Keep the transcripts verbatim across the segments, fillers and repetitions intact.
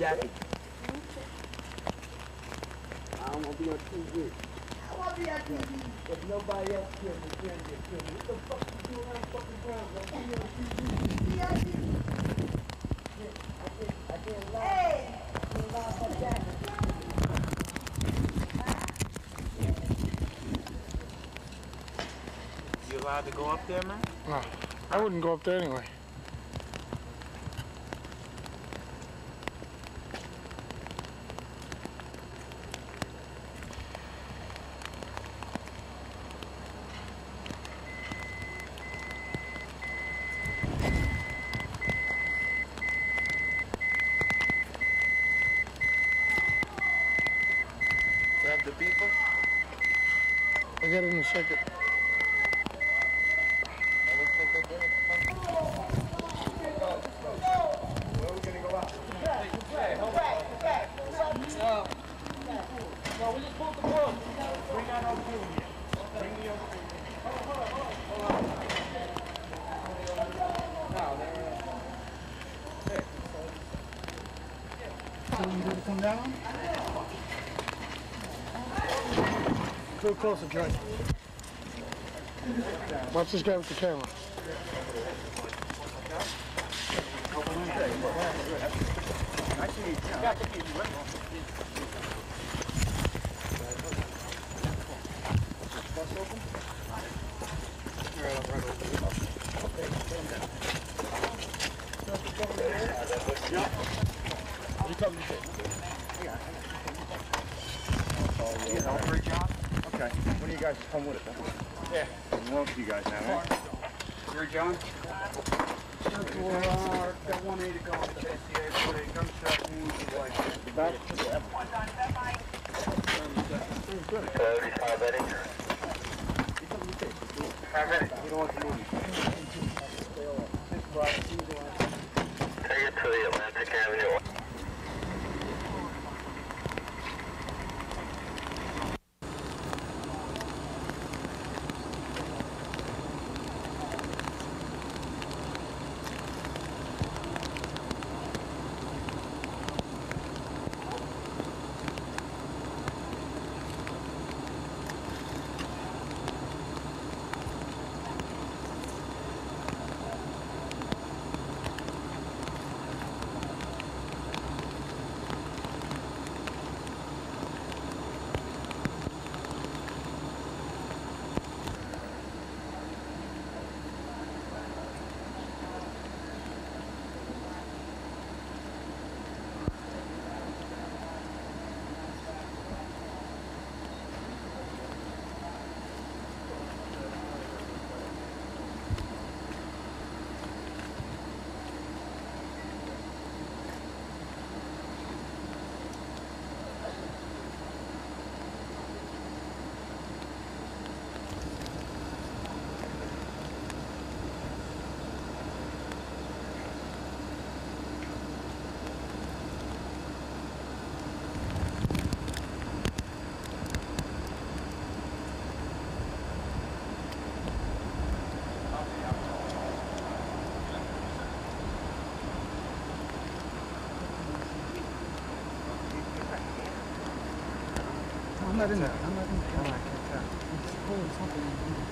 jacket. I don't want to be on T V. I want to be on T V. If nobody else kills me, then get killed me. What the fuck you doing on fucking ground? Don't be on T V. Be on T V. I can't, I can't lie. Hey! I can't lie about that. You allowed to go up there, man? No, I wouldn't go up there anyway. Grab the beeper? I'll get it in a second. No, we just pulled the broom. Bring out our broom here. Bring me your broom. Hold on, hold on, hold on. Now, there. So you ready to come down? A little closer, George. Watch this guy with the camera. You come to You know, for a job? Okay. One of you guys come with it then. Yeah. One of you guys now, right? You're John? uh, got one eighty going to the S C A for a gunshot wound to like the back. thirty-five Eddie. You don't want to move. Take it to the Atlantic Avenue. I'm not in there. I'm not in there. Oh, I can't tell. It's holding something in here.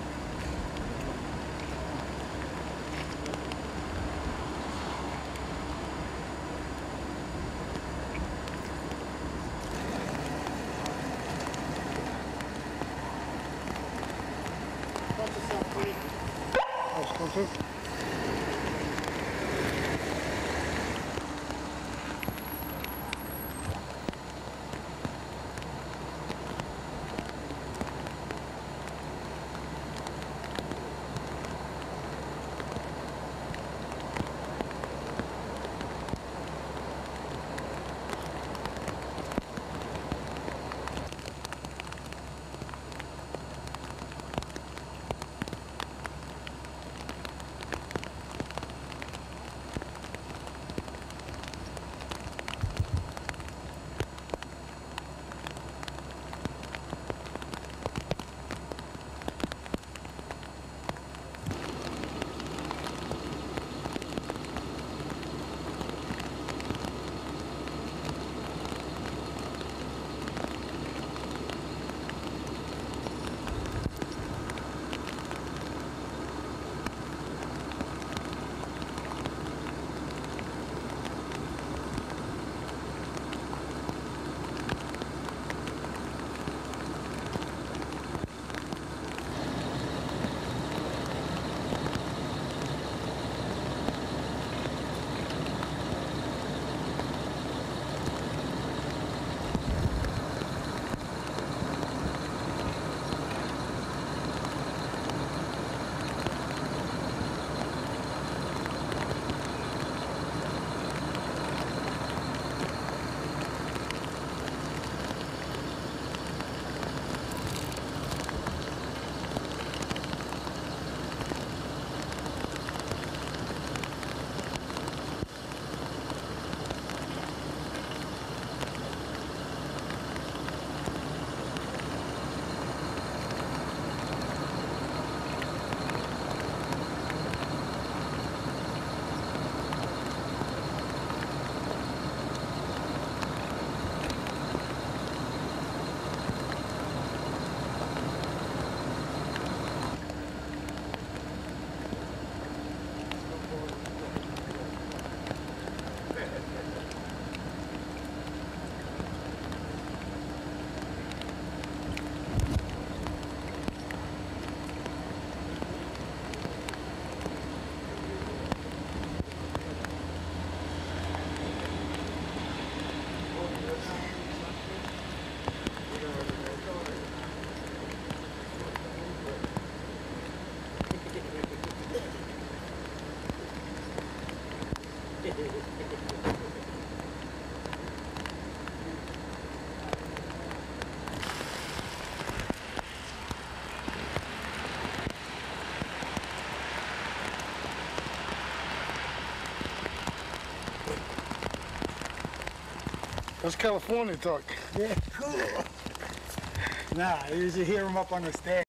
That's cool too. That's California talk. Yeah, cool. Nah, you should hear him up on the stand.